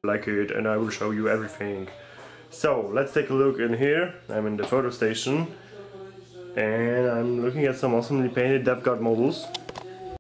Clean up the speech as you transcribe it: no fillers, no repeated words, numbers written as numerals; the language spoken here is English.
like it, and I will show you everything. So let's take a look in here. I'm in the photo station and I'm looking at some awesomely painted DevGod models.